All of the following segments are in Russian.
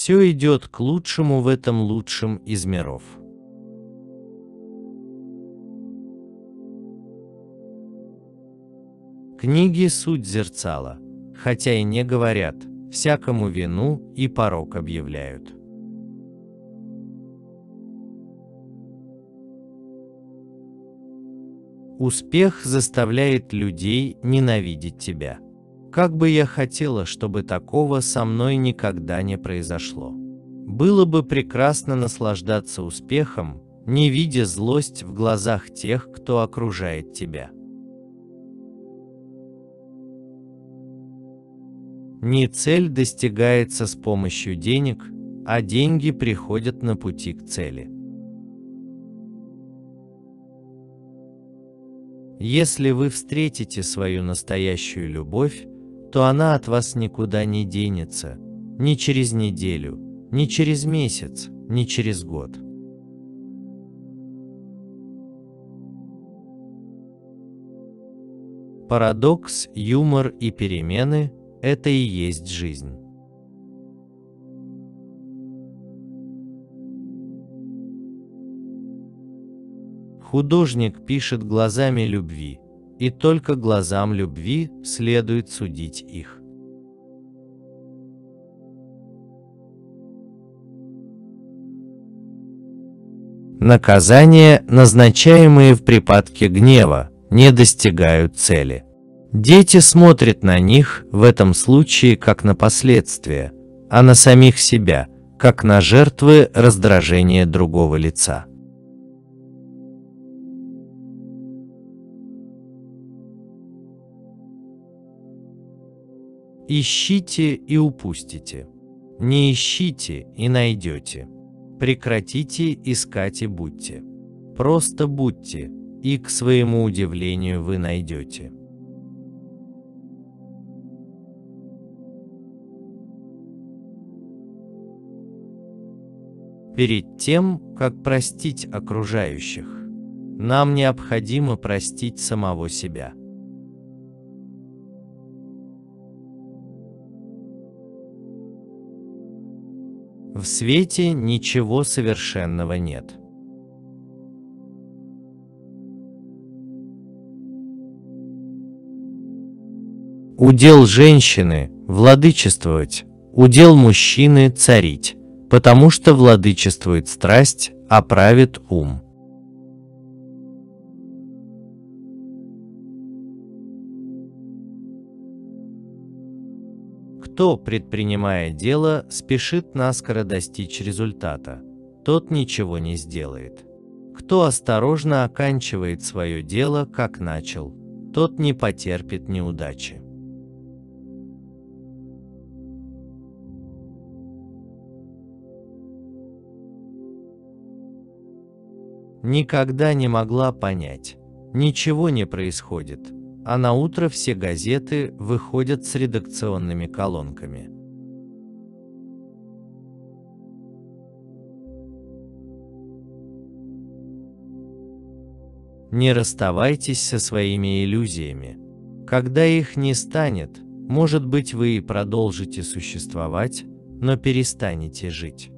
Все идет к лучшему в этом лучшем из миров. Книги суть зерцала, хотя и не говорят, всякому вину и порок объявляют. Успех заставляет людей ненавидеть тебя. Как бы я хотела, чтобы такого со мной никогда не произошло. Было бы прекрасно наслаждаться успехом, не видя злость в глазах тех, кто окружает тебя. Не цель достигается с помощью денег, а деньги приходят на пути к цели. Если вы встретите свою настоящую любовь, то она от вас никуда не денется, ни через неделю, ни через месяц, ни через год. Парадокс, юмор и перемены – это и есть жизнь. Художник пишет глазами любви, и только глазам любви следует судить их. Наказания, назначаемые в припадке гнева, не достигают цели. Дети смотрят на них в этом случае как на последствия, а на самих себя, как на жертвы раздражения другого лица. Ищите и упустите. Не ищите и найдете. Прекратите искать и будьте. Просто будьте, и к своему удивлению вы найдете. Перед тем, как простить окружающих, нам необходимо простить самого себя. В свете ничего совершенного нет. Удел женщины – владычествовать, удел мужчины – царить, потому что владычествует страсть, а правит ум. Кто, предпринимая дело, спешит наскоро достичь результата, тот ничего не сделает. Кто осторожно оканчивает свое дело, как начал, тот не потерпит неудачи. Никогда не могла понять, ничего не происходит, а на утро все газеты выходят с редакционными колонками. Не расставайтесь со своими иллюзиями. Когда их не станет, может быть, вы и продолжите существовать, но перестанете жить.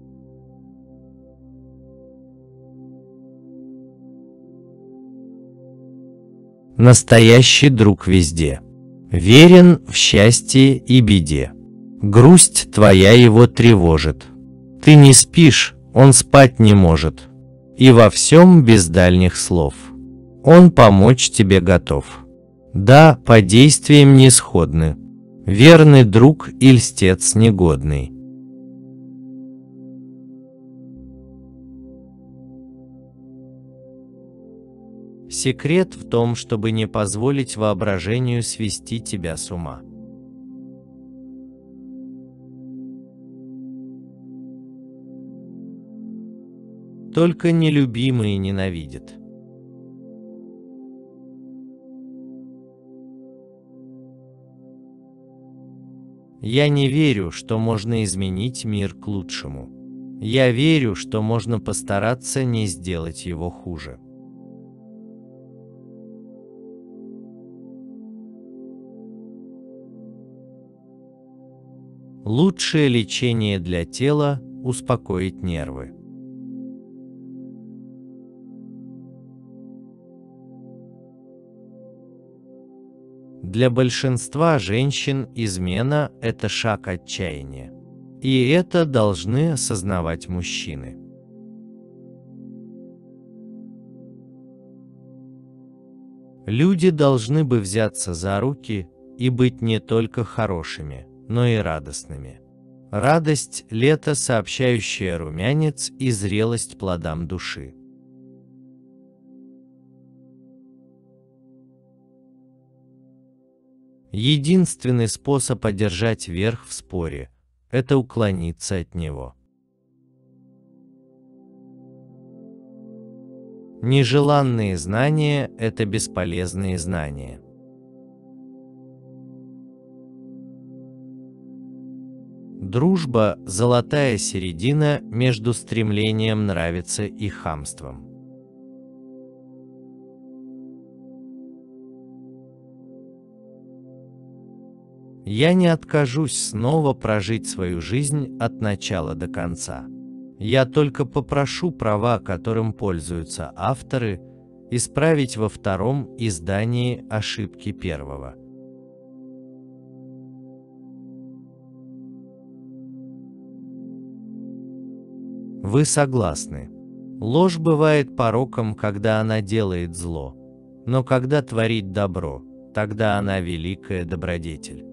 Настоящий друг везде. Верен в счастье и беде. Грусть твоя его тревожит. Ты не спишь, он спать не может. И во всем без дальних слов. Он помочь тебе готов. Да, по действиям не сходны. Верный друг и льстец негодный. Секрет в том, чтобы не позволить воображению свести тебя с ума. Только нелюбимые ненавидят. Я не верю, что можно изменить мир к лучшему. Я верю, что можно постараться не сделать его хуже. Лучшее лечение для тела – успокоить нервы. Для большинства женщин измена – это шаг отчаяния. И это должны осознавать мужчины. Люди должны бы взяться за руки и быть не только хорошими, но и радостными. Радость – лето, сообщающее румянец и зрелость плодам души. Единственный способ одержать верх в споре – это уклониться от него. Нежеланные знания – это бесполезные знания. Дружба – золотая середина между стремлением нравиться и хамством. Я не откажусь снова прожить свою жизнь от начала до конца. Я только попрошу права, которым пользуются авторы, исправить во втором издании ошибки первого. Вы согласны? Ложь бывает пороком, когда она делает зло, но когда творит добро, тогда она великая добродетель.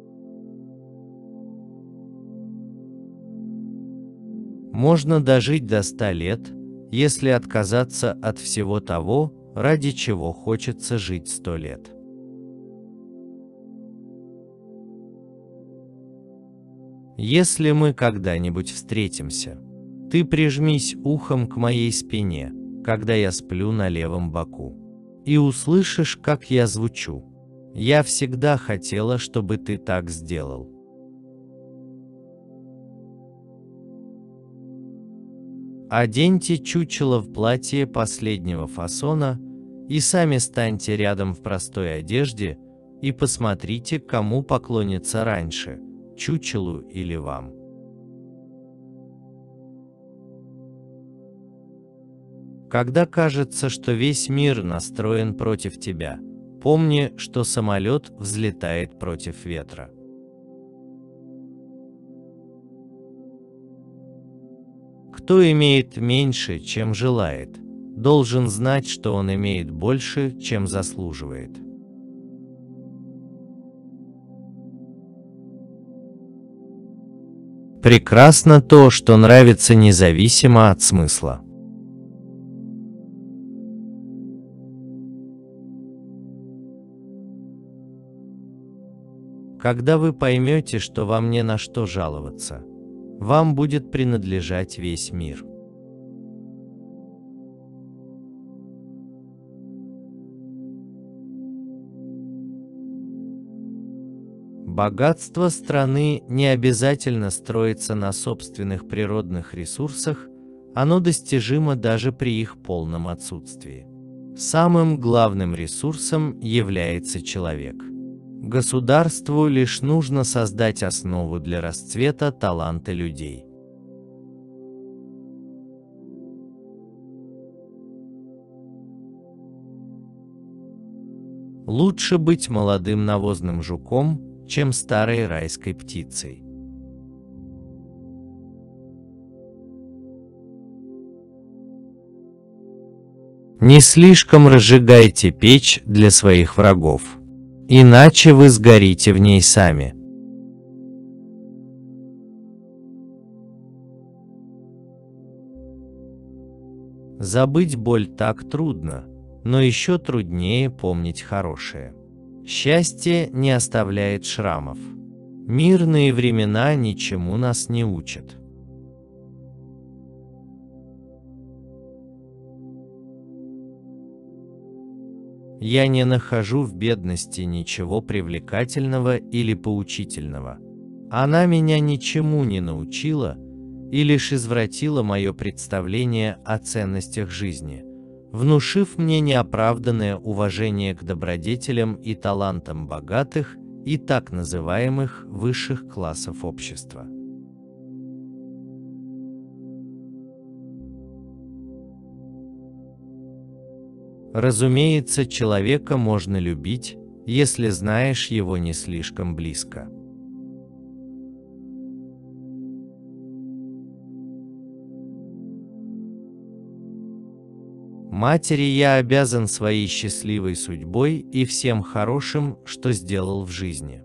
Можно дожить до 100 лет, если отказаться от всего того, ради чего хочется жить 100 лет. Если мы когда-нибудь встретимся, ты прижмись ухом к моей спине, когда я сплю на левом боку, и услышишь, как я звучу. Я всегда хотела, чтобы ты так сделал. Оденьте чучело в платье последнего фасона и сами станьте рядом в простой одежде и посмотрите, кому поклонится раньше, чучелу или вам. Когда кажется, что весь мир настроен против тебя, помни, что самолет взлетает против ветра. Кто имеет меньше, чем желает, должен знать, что он имеет больше, чем заслуживает. Прекрасно то, что нравится независимо от смысла. Когда вы поймете, что вам не на что жаловаться, вам будет принадлежать весь мир. Богатство страны не обязательно строится на собственных природных ресурсах, оно достижимо даже при их полном отсутствии. Самым главным ресурсом является человек. Государству лишь нужно создать основу для расцвета таланта людей. Лучше быть молодым навозным жуком, чем старой райской птицей. Не слишком разжигайте печь для своих врагов. Иначе вы сгорите в ней сами. Забыть боль так трудно, но еще труднее помнить хорошее. Счастье не оставляет шрамов. Мирные времена ничему нас не учат. Я не нахожу в бедности ничего привлекательного или поучительного. Она меня ничему не научила и лишь извратила мое представление о ценностях жизни, внушив мне неоправданное уважение к добродетелям и талантам богатых и так называемых высших классов общества. Разумеется, человека можно любить, если знаешь его не слишком близко. Матери я обязан своей счастливой судьбой и всем хорошим, что сделал в жизни.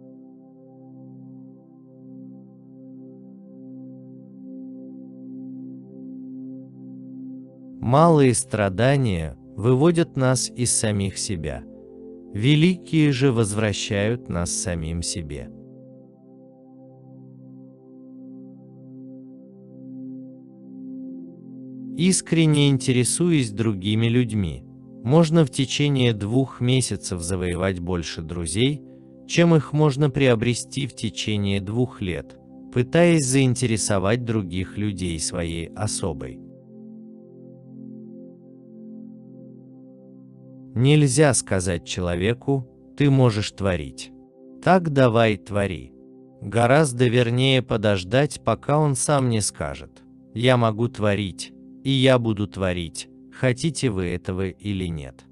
Малые страдания выводят нас из самих себя, великие же возвращают нас самим себе. Искренне интересуясь другими людьми, можно в течение 2 месяцев завоевать больше друзей, чем их можно приобрести в течение 2 лет, пытаясь заинтересовать других людей своей особой. Нельзя сказать человеку: «Ты можешь творить. Так давай твори». Гораздо вернее подождать, пока он сам не скажет: «Я могу творить, и я буду творить, хотите вы этого или нет».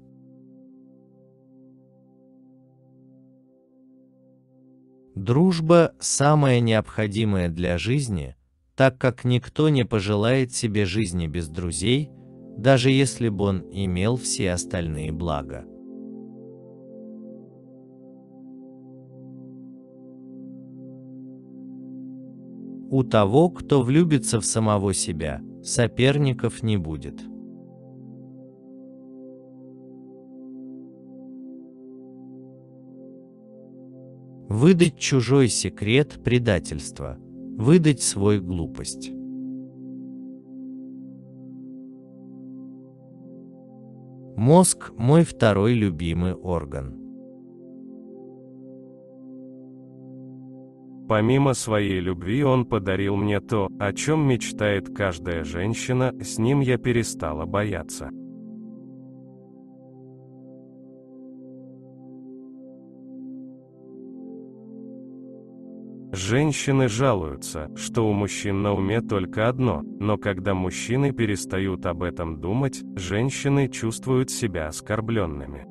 Дружба – самое необходимое для жизни, так как никто не пожелает себе жизни без друзей, даже если бы он имел все остальные блага. У того, кто влюбится в самого себя, соперников не будет. Выдать чужой секрет – предательство, выдать свой – глупость. Мозг – мой второй любимый орган. Помимо своей любви он подарил мне то, о чем мечтает каждая женщина, с ним я перестала бояться. Женщины жалуются, что у мужчин на уме только одно, но когда мужчины перестают об этом думать, женщины чувствуют себя оскорбленными.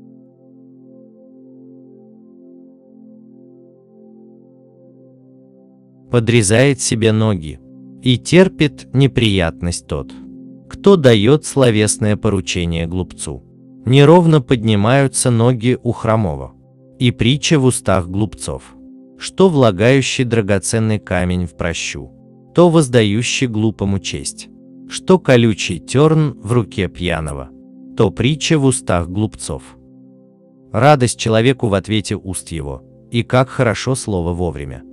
Подрезает себе ноги и терпит неприятность тот, кто дает словесное поручение глупцу. Неровно поднимаются ноги у хромого, и притча в устах глупцов, что влагающий драгоценный камень в прощу, то воздающий глупому честь, что колючий терн в руке пьяного, то притча в устах глупцов. Радость человеку в ответе уст его, и как хорошо слово вовремя.